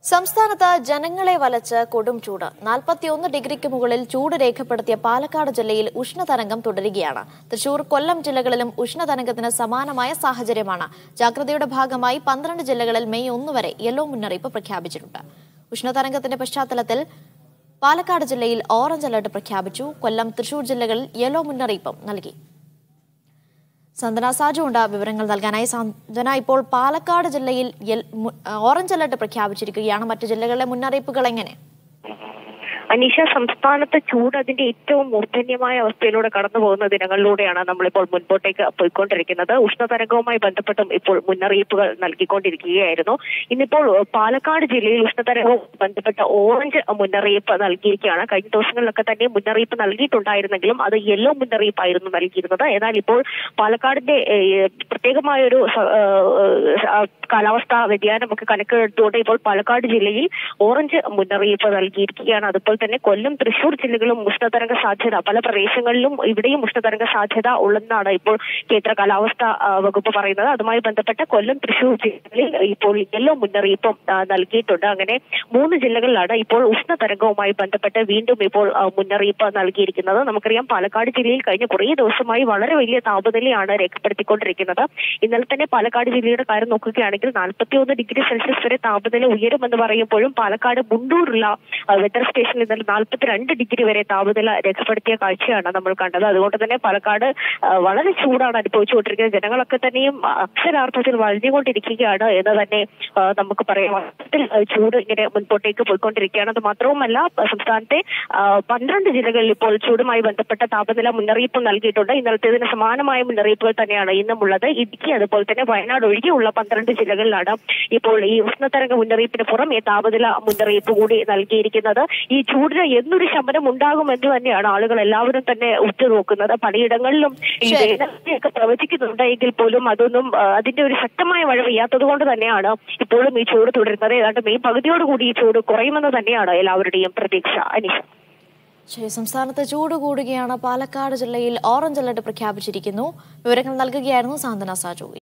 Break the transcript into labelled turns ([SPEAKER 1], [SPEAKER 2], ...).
[SPEAKER 1] സംസ്ഥാനത്ത് ജനങ്ങളെ വലച്ച് കൊടും ചൂട് 41 ഡിഗ്രിക്ക് മുകളിൽ ചൂട് രേഖപ്പെടുത്തിയ പാലക്കാട് ജില്ലയിൽ ഉഷ്ണതരംഗം തുടരുകയാണ്. തൃശൂർ, കൊല്ലം ജില്ലകളിലും ഉഷ്ണതരംഗത്തിന് സമാനമായ സാഹചര്യമാണ്. ജാഗ്രതയുടെ ഭാഗമായി 12 ജില്ലകളിൽ മെയ് 1 വരെ യെല്ലോ മുന്നറിയിപ്പ് പ്രഖ്യാപിച്ചിട്ടുണ്ട്. ഉഷ്ണതരംഗത്തിന്റെ പശ്ചാത്തലത്തിൽ പാലക്കാട് ജില്ലയിൽ ഓറഞ്ച് അലർട്ട് പ്രഖ്യാപിച്ചു. കൊല്ലം, തൃശൂർ ജില്ലകളിൽ യെല്ലോ മുന്നറിയിപ്പും നൽകി. സന്ദന സാജു ഉണ്ട് വിവരങ്ങൾ നൽകാനായി. സന്ദന, ഇപ്പോൾ പാലക്കാട് ജില്ലയിൽ ഓറഞ്ച് അലർട്ട് പ്രഖ്യാപിച്ചിരിക്കുകയാണ്. മറ്റു ജില്ലകളിലെ മുന്നറിയിപ്പുകൾ എങ്ങനെ?
[SPEAKER 2] അനീഷ, സംസ്ഥാനത്ത് ചൂട് അതിന്റെ ഏറ്റവും മൂർധന്യമായ അവസ്ഥയിലൂടെ കടന്നു പോകുന്ന ദിനങ്ങളിലൂടെയാണ് നമ്മളിപ്പോൾ മുൻപോട്ടേക്ക് പോയിക്കൊണ്ടിരിക്കുന്നത്. ഉഷ്ണതരംഗവുമായി ബന്ധപ്പെട്ടും ഇപ്പോൾ മുന്നറിയിപ്പുകൾ നൽകിക്കൊണ്ടിരിക്കുകയായിരുന്നു. ഇന്നിപ്പോൾ പാലക്കാട് ജില്ലയിൽ ഉഷ്ണതരംഗവുമായി ബന്ധപ്പെട്ട ഓറഞ്ച് മുന്നറിയിപ്പ് നൽകിയിരിക്കുകയാണ്. കഴിഞ്ഞ ദിവസങ്ങളിലൊക്കെ തന്നെ മുന്നറിയിപ്പ് നൽകിയിട്ടുണ്ടായിരുന്നെങ്കിലും അത് യെല്ലോ മുന്നറിയിപ്പായിരുന്നു നൽകിയിരുന്നത്. എന്നാൽ ഇപ്പോൾ പാലക്കാടിന്റെ പ്രത്യേകമായൊരു കാലാവസ്ഥാ വ്യതിയാനമൊക്കെ കണക്കിലെടുത്തുകൊണ്ട് ഇപ്പോൾ പാലക്കാട് ജില്ലയിൽ ഓറഞ്ച് മുന്നറിയിപ്പ് നൽകിയിരിക്കുകയാണ്. അതുപോലെ തന്നെ കൊല്ലം, തൃശൂർ ജില്ലകളും ഉഷ്ണതരംഗ സാധ്യത, പല പ്രദേശങ്ങളിലും ഇവിടെയും ഉഷ്ണതരംഗ സാധ്യത ഉള്ളതെന്നാണ് ഇപ്പോൾ കേന്ദ്ര കാലാവസ്ഥാ വകുപ്പ് പറയുന്നത്. അതുമായി ബന്ധപ്പെട്ട കൊല്ലം, തൃശൂർ ജില്ലകളിൽ ഇപ്പോൾ യെല്ലോ മുന്നറിയിപ്പും നൽകിയിട്ടുണ്ട്. അങ്ങനെ 3 ജില്ലകളിലാണ് ഇപ്പോൾ ഉഷ്ണതരംഗവുമായി ബന്ധപ്പെട്ട് വീണ്ടും ഇപ്പോൾ മുന്നറിയിപ്പ് നൽകിയിരിക്കുന്നത്. നമുക്കറിയാം, പാലക്കാട് ജില്ലയിൽ കഴിഞ്ഞ കുറേ ദിവസമായി വളരെ വലിയ താപനിലയാണ് രേഖപ്പെടുത്തിക്കൊണ്ടിരിക്കുന്നത്. ഇന്നലെ തന്നെ പാലക്കാട് ജില്ലയുടെ കാര്യം നോക്കുകയാണെങ്കിൽ 41 ഡിഗ്രി സെൽഷ്യസ് വരെ താപനില ഉയരുമെന്ന് പറയുമ്പോഴും പാലക്കാട് മുണ്ടൂറുള്ള വെതർ സ്റ്റേഷനിൽ ഇന്നലെ 42 ഡിഗ്രി വരെ താപനില രേഖപ്പെടുത്തിയ കാഴ്ചയാണ് നമ്മൾ കണ്ടത്. അതുകൊണ്ട് തന്നെ പാലക്കാട് വളരെ ചൂടാണ് അനുഭവിച്ചുകൊണ്ടിരിക്കുന്നത്. ജനങ്ങളൊക്കെ തന്നെയും അക്ഷരാർത്ഥത്തിൽ വഴിഞ്ഞുകൊണ്ടിരിക്കുകയാണ് എന്ന് തന്നെ നമുക്ക് പറയാം. ചൂട് ഇങ്ങനെ മുൻപോട്ടേക്ക് പോയിക്കൊണ്ടിരിക്കുകയാണ്. അത് മാത്രവുമല്ല, സംസ്ഥാനത്തെ 12 ജില്ലകളിൽ ഇപ്പോൾ ചൂടുമായി ബന്ധപ്പെട്ട താപനില മുന്നറിയിപ്പ് നൽകിയിട്ടുണ്ട്. ഇന്നലത്തേതിന് സമാനമായ മുന്നറിയിപ്പുകൾ തന്നെയാണ് ഇന്നും ഉള്ളത്. ഇടുക്കി, അതുപോലെ തന്നെ വയനാട് ഒഴികെയുള്ള 12 ജില്ലകളിലാണ് ഇപ്പോൾ ഈ ഉഷ്ണതരംഗ മുന്നറിയിപ്പിന് പുറമെ താപനില മുന്നറിയിപ്പ് കൂടി നൽകിയിരിക്കുന്നത്. ഈ ചൂടിന് എന്നൊരു ശമനം ഉണ്ടാകുമെന്ന് തന്നെയാണ് ആളുകൾ എല്ലാവരും തന്നെ ഉറ്റുനോക്കുന്നത്. പലയിടങ്ങളിലും ഈ വേനലൊക്കെ പ്രവചിക്കുന്നുണ്ട് എങ്കിൽ പോലും അതൊന്നും അതിന്റെ ഒരു ശക്തമായ മഴ പെയ്യാത്തത് കൊണ്ട് തന്നെയാണ് ഇപ്പോഴും ഈ ചൂട് തുടരുന്നത്. ഏതാണ്ട് മെയ് പകുതിയോടുകൂടി ഈ ചൂട് കുറയുമെന്ന് തന്നെയാണ് എല്ലാവരുടെയും പ്രതീക്ഷ. അനീഷ,
[SPEAKER 1] സംസ്ഥാനത്ത് ചൂട് കൂടുകയാണ്. പാലക്കാട് ജില്ലയിൽ ഓറഞ്ച് അലർട്ട് പ്രഖ്യാപിച്ചിരിക്കുന്നു. വിവരങ്ങൾ നൽകുകയായിരുന്നു സാന്ത്വന സാജു.